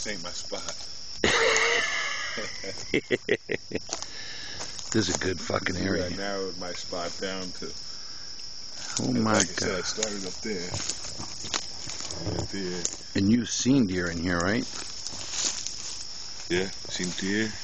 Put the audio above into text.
this ain't my spot. This is a good fucking area. I narrowed my spot down to. Oh my like I said, God. I started up there. Right there. And you've seen deer in here, right? Yeah, seen deer.